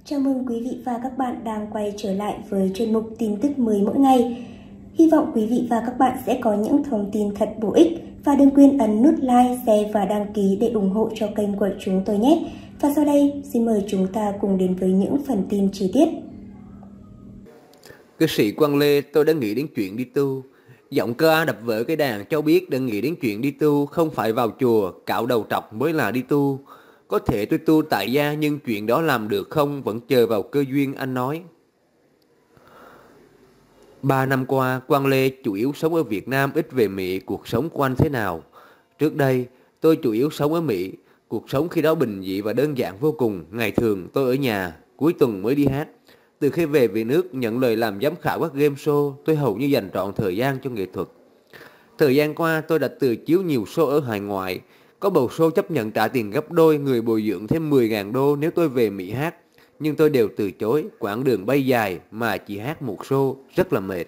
Chào mừng quý vị và các bạn đang quay trở lại với chuyên mục tin tức mới mỗi ngày. Hy vọng quý vị và các bạn sẽ có những thông tin thật bổ ích và đừng quên ấn nút like, share và đăng ký để ủng hộ cho kênh của chúng tôi nhé. Và sau đây, xin mời chúng ta cùng đến với những phần tin chi tiết. Cư sĩ Quang Lê, tôi đã nghĩ đến chuyện đi tu. Giọng ca đập vỡ cái đàn cho biết đã nghĩ đến chuyện đi tu, không phải vào chùa, cạo đầu trọc mới là đi tu. Có thể tôi tu tại gia nhưng chuyện đó làm được không vẫn chờ vào cơ duyên, anh nói. 3 năm qua, Quang Lê chủ yếu sống ở Việt Nam, ít về Mỹ. Cuộc sống của anh thế nào? Trước đây, tôi chủ yếu sống ở Mỹ. Cuộc sống khi đó bình dị và đơn giản vô cùng. Ngày thường tôi ở nhà, cuối tuần mới đi hát. Từ khi về nước nhận lời làm giám khảo các game show, tôi hầu như dành trọn thời gian cho nghệ thuật. Thời gian qua tôi đã từ chiếu nhiều show ở hải ngoại. Có bầu show chấp nhận trả tiền gấp đôi, người bồi dưỡng thêm 10.000 đô nếu tôi về Mỹ hát. Nhưng tôi đều từ chối, quãng đường bay dài mà chỉ hát một show rất là mệt.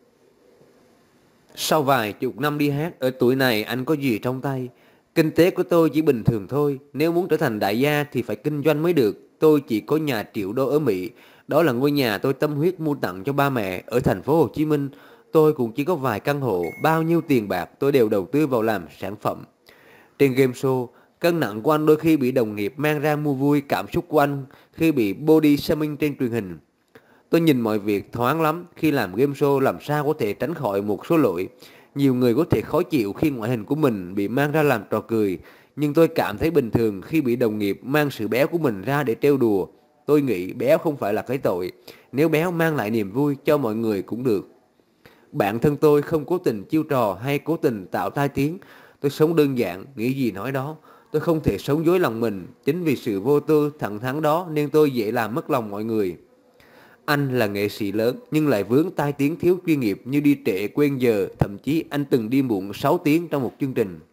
Sau vài chục năm đi hát, ở tuổi này anh có gì trong tay? Kinh tế của tôi chỉ bình thường thôi, nếu muốn trở thành đại gia thì phải kinh doanh mới được. Tôi chỉ có nhà triệu đô ở Mỹ, đó là ngôi nhà tôi tâm huyết mua tặng cho ba mẹ. Ở thành phố Hồ Chí Minh, tôi cũng chỉ có vài căn hộ, bao nhiêu tiền bạc tôi đều đầu tư vào làm sản phẩm. Trên game show, cân nặng của anh đôi khi bị đồng nghiệp mang ra mua vui, cảm xúc của anh khi bị body shaming trên truyền hình. Tôi nhìn mọi việc thoáng lắm, khi làm game show làm sao có thể tránh khỏi một số lỗi. Nhiều người có thể khó chịu khi ngoại hình của mình bị mang ra làm trò cười, nhưng tôi cảm thấy bình thường khi bị đồng nghiệp mang sự béo của mình ra để trêu đùa. Tôi nghĩ béo không phải là cái tội, nếu béo mang lại niềm vui cho mọi người cũng được. Bản thân tôi không cố tình chiêu trò hay cố tình tạo tai tiếng, tôi sống đơn giản, nghĩ gì nói đó. Tôi không thể sống dối lòng mình, chính vì sự vô tư thẳng thắn đó nên tôi dễ làm mất lòng mọi người. Anh là nghệ sĩ lớn nhưng lại vướng tai tiếng thiếu chuyên nghiệp như đi trễ quên giờ, thậm chí anh từng đi muộn 6 tiếng trong một chương trình.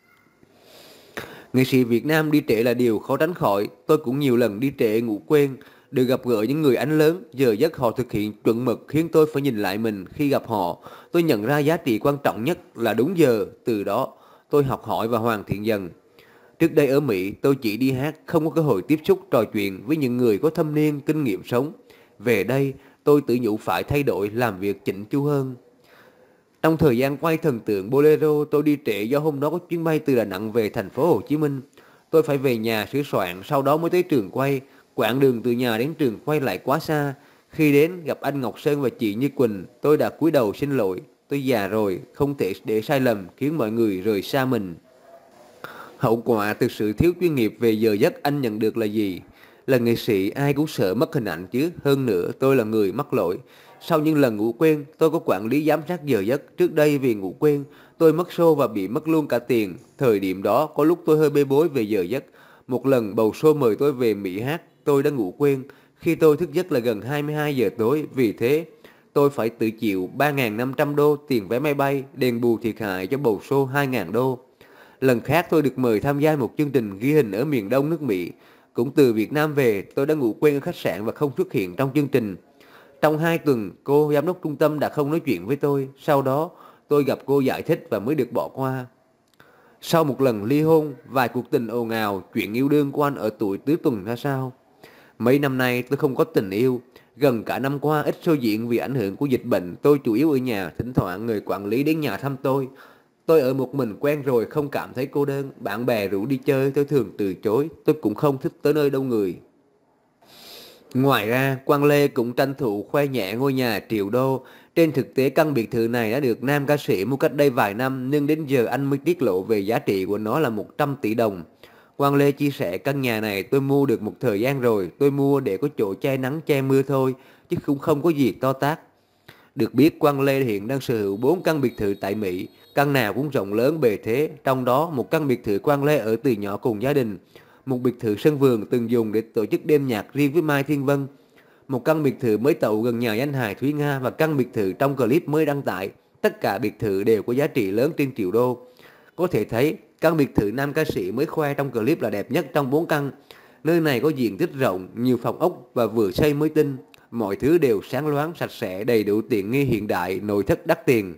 Nghệ sĩ Việt Nam đi trễ là điều khó tránh khỏi, tôi cũng nhiều lần đi trễ ngủ quên, được gặp gỡ những người anh lớn, giờ giấc họ thực hiện chuẩn mực khiến tôi phải nhìn lại mình khi gặp họ. Tôi nhận ra giá trị quan trọng nhất là đúng giờ, từ đó tôi học hỏi và hoàn thiện dần. Trước đây ở Mỹ, tôi chỉ đi hát, không có cơ hội tiếp xúc trò chuyện với những người có thâm niên, kinh nghiệm sống. Về đây, tôi tự nhủ phải thay đổi, làm việc chỉnh chu hơn. Trong thời gian quay thần tượng Bolero, tôi đi trễ do hôm đó có chuyến bay từ Đà Nẵng về thành phố Hồ Chí Minh. Tôi phải về nhà sửa soạn, sau đó mới tới trường quay. Quãng đường từ nhà đến trường quay lại quá xa. Khi đến gặp anh Ngọc Sơn và chị Như Quỳnh, tôi đã cúi đầu xin lỗi. Tôi già rồi, không thể để sai lầm khiến mọi người rời xa mình. Hậu quả từ sự thiếu chuyên nghiệp về giờ giấc anh nhận được là gì? Là nghệ sĩ ai cũng sợ mất hình ảnh chứ. Hơn nữa tôi là người mắc lỗi. Sau những lần ngủ quên, tôi có quản lý giám sát giờ giấc. Trước đây vì ngủ quên, tôi mất show và bị mất luôn cả tiền. Thời điểm đó có lúc tôi hơi bê bối về giờ giấc. Một lần bầu show mời tôi về Mỹ hát, tôi đã ngủ quên. Khi tôi thức giấc là gần 22 giờ tối, vì thế tôi phải tự chịu 3.500 đô tiền vé máy bay, đền bù thiệt hại cho bầu show 2.000 đô. Lần khác tôi được mời tham gia một chương trình ghi hình ở miền đông nước Mỹ. Cũng từ Việt Nam về, tôi đã ngủ quên ở khách sạn và không xuất hiện trong chương trình. Trong 2 tuần, cô giám đốc trung tâm đã không nói chuyện với tôi. Sau đó, tôi gặp cô giải thích và mới được bỏ qua. Sau một lần ly hôn, vài cuộc tình ồn ào, chuyện yêu đương của anh ở tuổi tứ tuần ra sao? Mấy năm nay tôi không có tình yêu. Gần cả năm qua ít show diễn vì ảnh hưởng của dịch bệnh. Tôi chủ yếu ở nhà, thỉnh thoảng người quản lý đến nhà thăm tôi. Tôi ở một mình quen rồi, không cảm thấy cô đơn. Bạn bè rủ đi chơi, tôi thường từ chối. Tôi cũng không thích tới nơi đông người. Ngoài ra, Quang Lê cũng tranh thủ khoe nhẹ ngôi nhà triệu đô. Trên thực tế, căn biệt thự này đã được nam ca sĩ mua cách đây vài năm, nhưng đến giờ anh mới tiết lộ về giá trị của nó là 100 tỷ đồng. Quang Lê chia sẻ căn nhà này tôi mua được một thời gian rồi. Tôi mua để có chỗ che nắng che mưa thôi, chứ cũng không có gì to tát. Được biết Quang Lê hiện đang sở hữu 4 căn biệt thự tại Mỹ, căn nào cũng rộng lớn bề thế, trong đó một căn biệt thự Quang Lê ở từ nhỏ cùng gia đình, một biệt thự sân vườn từng dùng để tổ chức đêm nhạc riêng với Mai Thiên Vân, một căn biệt thự mới tậu gần nhà danh hài Thúy Nga và căn biệt thự trong clip mới đăng tải. Tất cả biệt thự đều có giá trị lớn trên triệu đô. Có thể thấy căn biệt thự nam ca sĩ mới khoe trong clip là đẹp nhất trong 4 căn. Nơi này có diện tích rộng, nhiều phòng ốc và vừa xây mới tinh. Mọi thứ đều sáng loáng, sạch sẽ, đầy đủ tiện nghi hiện đại, nội thất đắt tiền.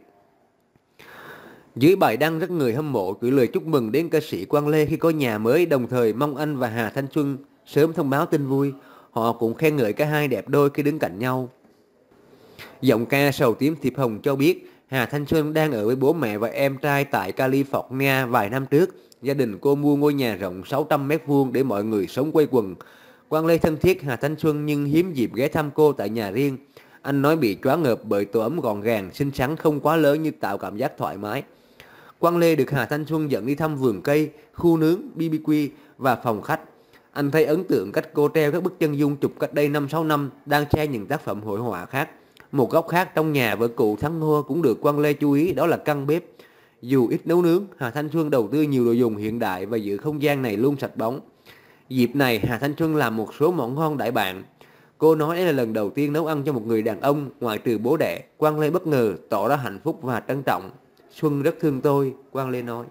Dưới bài đăng rất người hâm mộ gửi lời chúc mừng đến ca sĩ Quang Lê khi có nhà mới, đồng thời mong anh và Hà Thanh Xuân sớm thông báo tin vui. Họ cũng khen ngợi cả hai đẹp đôi khi đứng cạnh nhau. Giọng ca sầu tím thiệp hồng cho biết Hà Thanh Xuân đang ở với bố mẹ và em trai tại California vài năm trước. Gia đình cô mua ngôi nhà rộng 600 m² để mọi người sống quây quần. Quang Lê thân thiết Hà Thanh Xuân nhưng hiếm dịp ghé thăm cô tại nhà riêng. Anh nói bị choáng ngợp bởi tổ ấm gọn gàng, xinh xắn không quá lớn như tạo cảm giác thoải mái. Quang Lê được Hà Thanh Xuân dẫn đi thăm vườn cây, khu nướng, BBQ và phòng khách. Anh thấy ấn tượng cách cô treo các bức chân dung chụp cách đây 5-6 năm đang che những tác phẩm hội họa khác. Một góc khác trong nhà vợ cụ Thắng Ngô cũng được Quang Lê chú ý, đó là căn bếp. Dù ít nấu nướng, Hà Thanh Xuân đầu tư nhiều đồ dùng hiện đại và giữ không gian này luôn sạch bóng. Dịp này Hà Thanh Xuân làm một số món ngon đãi bạn. Cô nói đây là lần đầu tiên nấu ăn cho một người đàn ông ngoại trừ bố đẻ. Quang Lê bất ngờ, tỏ ra hạnh phúc và trân trọng. Xuân rất thương tôi, Quang Lê nói.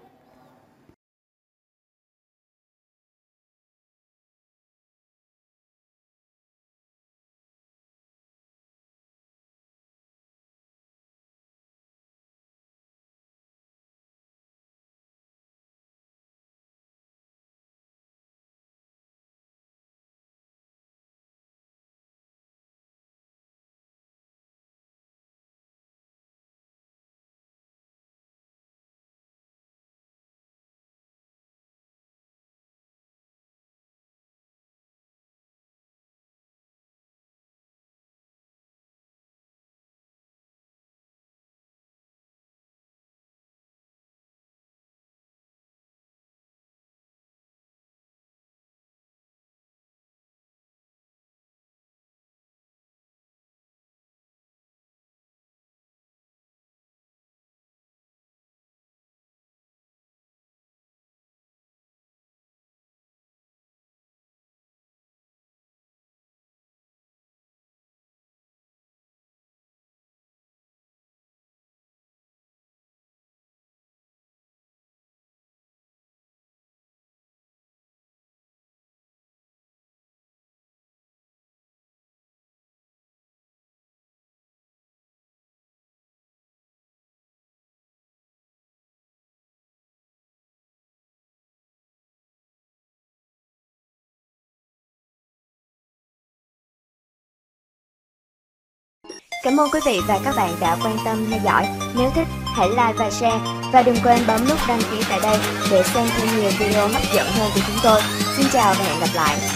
Cảm ơn quý vị và các bạn đã quan tâm theo dõi. Nếu thích, hãy like và share. Và đừng quên bấm nút đăng ký tại đây để xem thêm nhiều video hấp dẫn hơn của chúng tôi. Xin chào và hẹn gặp lại.